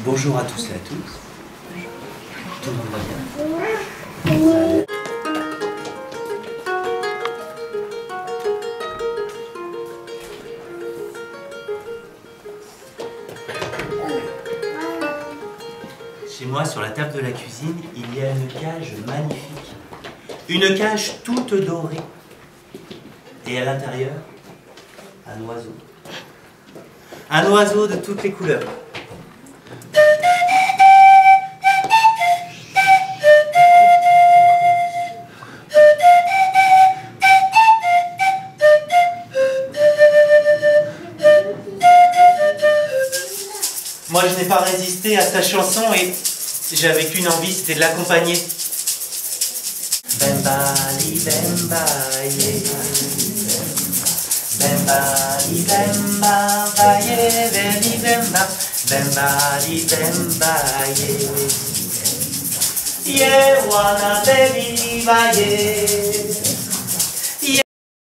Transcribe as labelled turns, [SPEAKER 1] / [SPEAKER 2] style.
[SPEAKER 1] Bonjour à tous et à toutes. Tout le monde va bien? Salut. Chez moi, sur la table de la cuisine, il y a une cage magnifique. Une cage toute dorée. Et à l'intérieur, un oiseau. Un oiseau de toutes les couleurs. Moi, je n'ai pas résisté à sa chanson et j'avais qu'une envie, c'était de l'accompagner. Bemba li bemba ye, bemba li bemba va ye, beli bemba, bemba li bemba ye, ye wana beli va ye.